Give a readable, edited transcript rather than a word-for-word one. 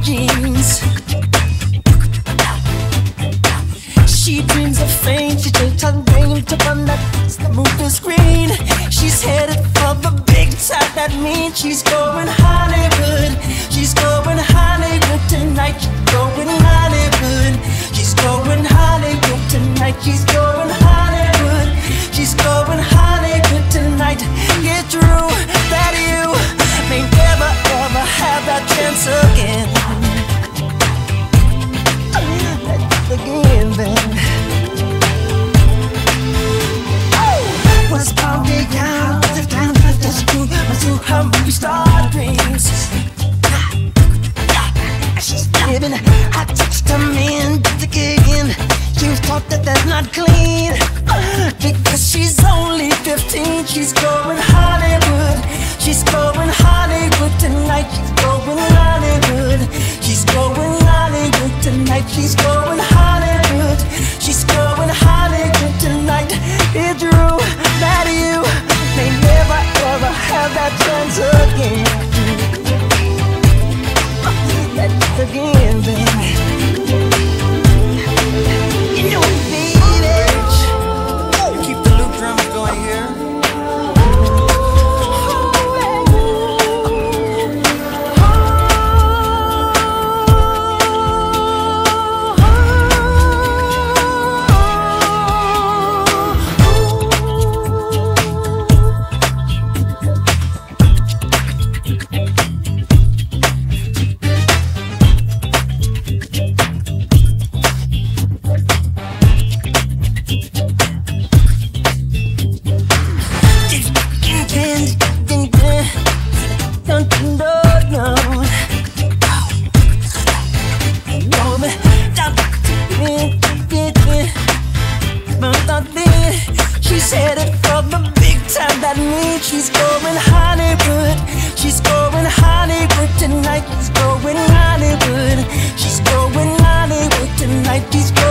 jeans. She dreams of fame, she takes her name to run that movie screen. She's headed for the big time, that means she's going Hollywood. She's going Hollywood tonight, she's going Hollywood. She's going Hollywood tonight, she's going Hollywood. She's going Hollywood tonight. Get through that you may never ever have that chance again. Again, then. Was probably out the time that that's true. To her movie star dreams. She's living. I touched her man again. She was taught that that's not clean. Because she's only 15. She's going Hollywood. She's going Hollywood tonight. She's going Hollywood. She's going Hollywood tonight. She's going Hollywood. She's going Hollywood tonight. It's true that you may never ever have that chance again. That's again, baby. You know it, baby. Keep the loop drums going here. She's headed for the big time, that means she's going Hollywood. She's going Hollywood tonight. She's going Hollywood. She's going Hollywood tonight. She's